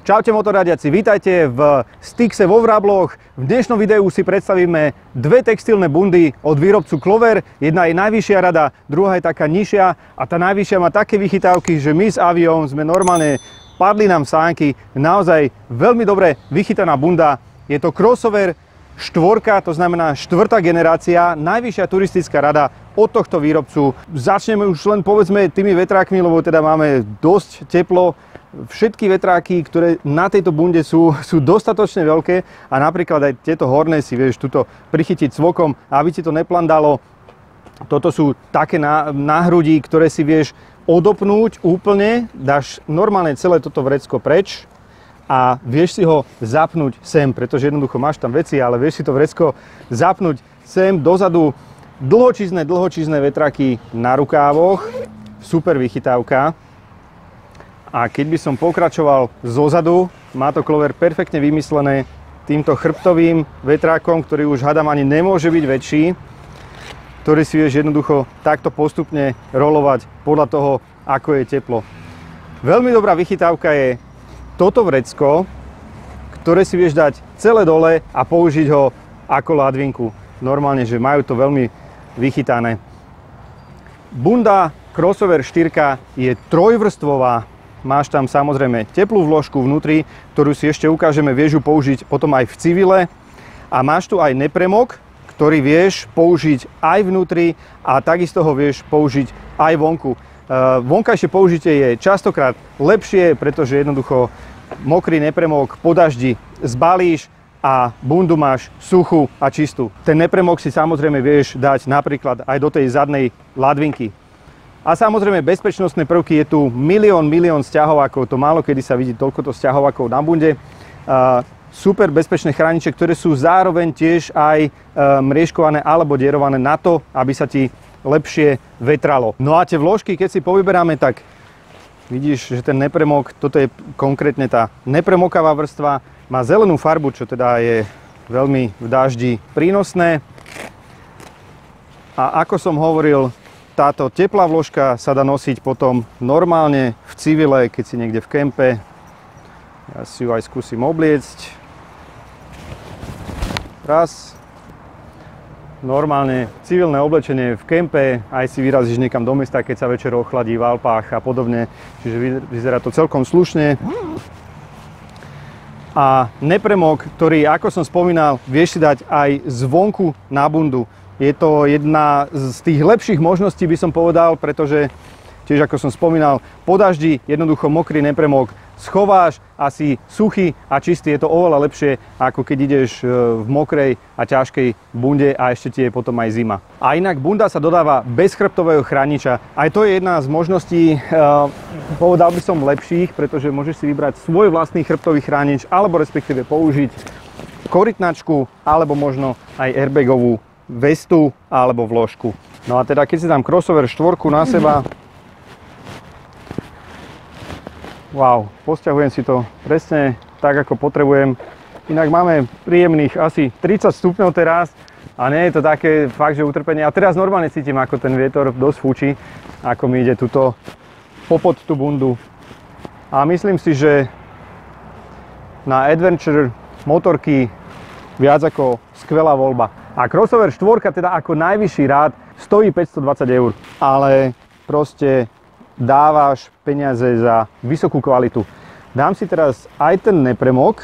Čaute motorradiaci, vítajte v Stixe vo Vrabloch. V dnešnom videu si predstavíme dve textilné bundy od výrobcu Clover. Jedna je najvyššia rada, druhá je taká nižšia a tá najvyššia má také vychytávky, že my s Aviom sme normálne padli nám sánky. Naozaj veľmi dobre vychytaná bunda. Je to crossover 4, to znamená 4. generácia, najvyššia turistická rada od tohto výrobcu. Začneme už len povedzme tými vetrákmi, lebo teda máme dosť teplo. Všetky vetráky, ktoré na tejto bunde sú dostatočne veľké a napríklad aj tieto horné si vieš tuto prichytiť cvokom, aby ti to neplandalo. Toto sú také náhrudí, ktoré si vieš odopnúť úplne, dáš normálne celé toto vrecko preč a vieš si ho zapnúť sem, pretože jednoducho máš tam veci, ale vieš si to vrecko zapnúť sem dozadu. Dlhočízne vetráky na rukávoch, super vychytávka. A keď by som pokračoval zozadu, má to Clover perfektne vymyslené týmto chrbtovým vetrákom, ktorý už hádam ani nemôže byť väčší, ktorý si vieš jednoducho takto postupne rolovať podľa toho, ako je teplo. Veľmi dobrá vychytávka je toto vrecko, ktoré si vieš dať celé dole a použiť ho ako ladvinku. Normálne, že majú to veľmi vychytané. Bunda Crossover 4 je trojvrstvová. Máš tam samozrejme teplú vložku vnútri, ktorú si ešte ukážeme, vieš ju použiť potom aj v civile. A máš tu aj nepremok, ktorý vieš použiť aj vnútri a takisto ho vieš použiť aj vonku. Vonkajšie použitie je častokrát lepšie, pretože jednoducho mokrý nepremok po daždi zbalíš a bundu máš suchú a čistú. Ten nepremok si samozrejme vieš dať napríklad aj do tej zadnej ladvinky. A samozrejme bezpečnostné prvky, je tu milión sťahovákov, to málo kedy sa vidí toľkoto sťahovákov na bunde. Super bezpečné chrániče, ktoré sú zároveň tiež aj mriežkované alebo dierované na to, aby sa ti lepšie vetralo. No a tie vložky, keď si povyberáme, tak vidíš, že ten nepremok, toto je konkrétne tá nepremokavá vrstva, má zelenú farbu, čo teda je veľmi v daždi prínosné. A ako som hovoril, táto teplá vložka sa dá nosiť potom normálne v civile, keď si niekde v kempe. Ja si ju aj skúsim obliecť. Raz. Normálne civilné oblečenie v kempe, aj si vyrazíš niekam do mesta, keď sa večer ochladí v Alpách a podobne. Čiže vyzerá to celkom slušne. A nepremok, ktorý, ako som spomínal, vieš si dať aj zvonku na bundu. Je to jedna z tých lepších možností, by som povedal, pretože tiež ako som spomínal, po daždi jednoducho mokrý nepremok schováš a si suchý a čistý. Je to oveľa lepšie, ako keď ideš v mokrej a ťažkej bunde a ešte ti je potom aj zima. A inak bunda sa dodáva bez chrbtového chrániča. Aj to je jedna z možností, povedal by som lepších, pretože môžeš si vybrať svoj vlastný chrbtový chránič alebo respektíve použiť korytnačku alebo možno aj airbagovú vestu alebo vložku. No a teda keď si dám Crossover 4 na seba, wow, posťahujem si to presne tak, ako potrebujem. Inak máme príjemných asi 30 stupňov teraz a nie je to také fakt, že utrpenie. A teraz normálne cítim, ako ten vietor dosť fúči, ako mi ide tuto popod tú bundu. A myslím si, že na adventure motorky viac ako skvelá voľba. A Crossover 4 teda ako najvyšší rád stojí 520 eur, ale proste dávaš peniaze za vysokú kvalitu. Dám si teraz aj ten nepremok.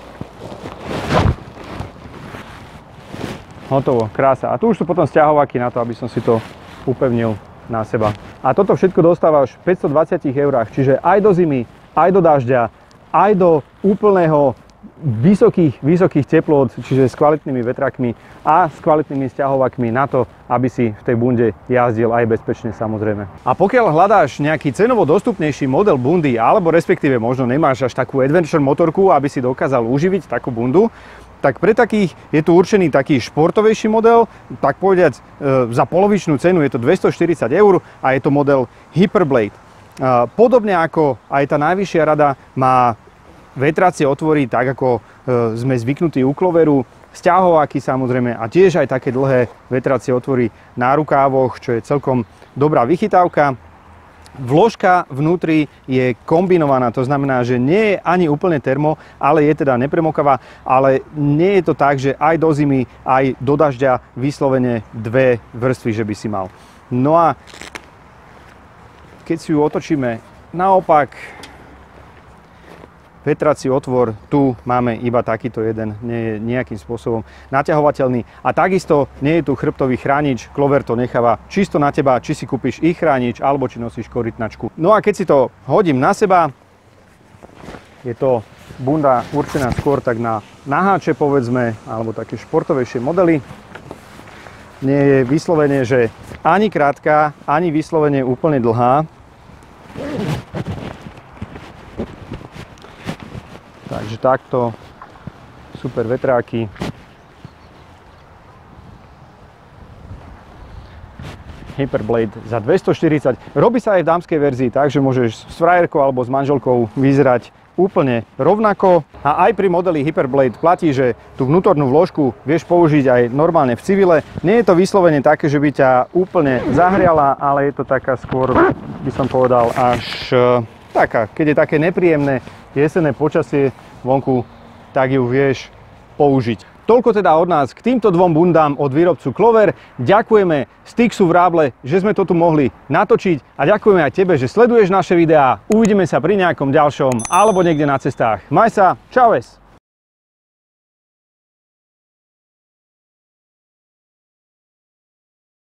Hotovo, krása. A tu už sú potom sťahováky na to, aby som si to upevnil na seba. A toto všetko dostávaš v 520 eurách, čiže aj do zimy, aj do dažďa, aj do úplného vysokých teplôt, čiže s kvalitnými vetrakmi a s kvalitnými sťahovákmi na to, aby si v tej bunde jazdil aj bezpečne samozrejme. A pokiaľ hľadáš nejaký cenovo dostupnejší model bundy, alebo respektíve možno nemáš až takú adventure motorku, aby si dokázal uživiť takú bundu, tak pre takých je tu určený taký športovejší model, tak povediac za polovičnú cenu je to 240 eur a je to model Hyperblade. Podobne ako aj tá najvyššia rada má vetracie otvorí, tak ako sme zvyknutí u Cloveru, sťahováky samozrejme a tiež aj také dlhé vetracie otvory na rukávoch, čo je celkom dobrá vychytávka. Vložka vnútri je kombinovaná, to znamená, že nie je ani úplne termo, ale je teda nepremokavá, ale nie je to tak, že aj do zimy, aj do dažďa vyslovene dve vrstvy, že by si mal. No a keď si ju otočíme naopak, vetrací otvor, tu máme iba takýto jeden, nie je nejakým spôsobom naťahovateľný. A takisto nie je tu chrbtový chránič, Clover to necháva čisto na teba, či si kúpiš ich chránič, alebo či nosíš korytnačku. No a keď si to hodím na seba, je to bunda určená skôr tak na naháče, povedzme, alebo také športovejšie modely. Nie je vyslovene, že ani krátka, ani vyslovene úplne dlhá. Takže takto, super vetráky. Hyperblade za 240. Robí sa aj v dámskej verzii, takže môžeš s frajerkou alebo s manželkou vyzerať úplne rovnako. A aj pri modeli Hyperblade platí, že tú vnútornú vložku vieš použiť aj normálne v civile. Nie je to vyslovene také, že by ťa úplne zahriala, ale je to taká skôr, by som povedal, až taká, keď je také nepríjemné jesenné počasie vonku, tak ju vieš použiť. Toľko teda od nás k týmto dvom bundám od výrobcu Clover. Ďakujeme Stixu Vráble, že sme to tu mohli natočiť a ďakujeme aj tebe, že sleduješ naše videá. Uvidíme sa pri nejakom ďalšom alebo niekde na cestách. Maj sa, čaues!